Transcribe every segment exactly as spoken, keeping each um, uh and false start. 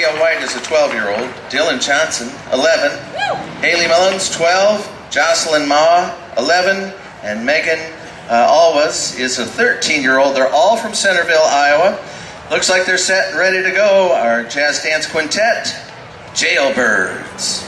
Abigail White is a twelve-year-old. Dylan Johnson, eleven. Haley Mullins, twelve. Jocelyn Ma, eleven. And Megan uh, Alwas is a thirteen-year-old. They're all from Centerville, Iowa. Looks like they're set and ready to go. Our jazz dance quintet, Jailbirds.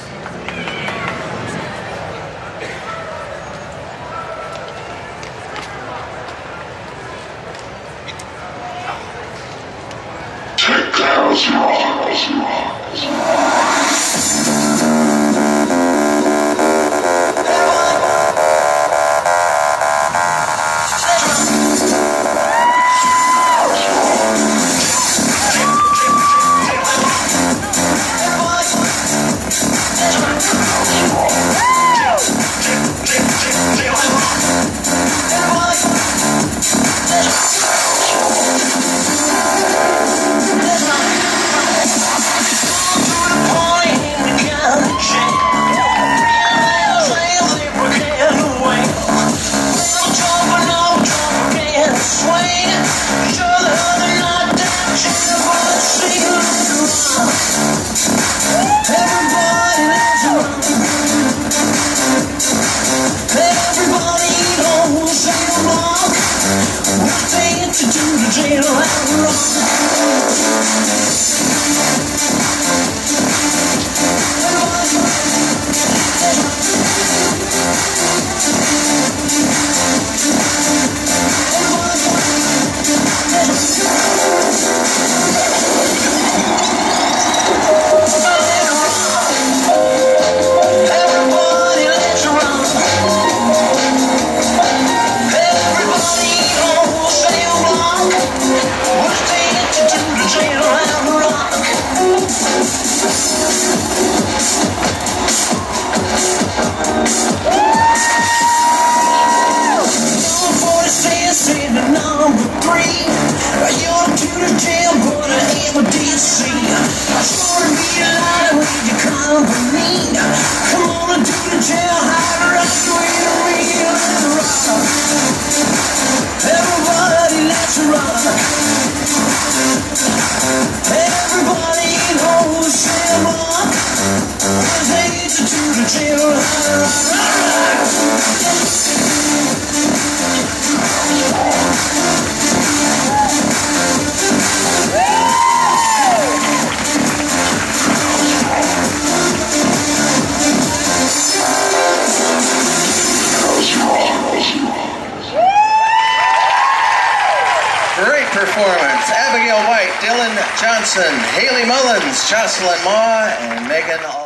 Performance, Abigail White, Dylan Johnson, Haley Mullins, Jocelyn Ma, and Megan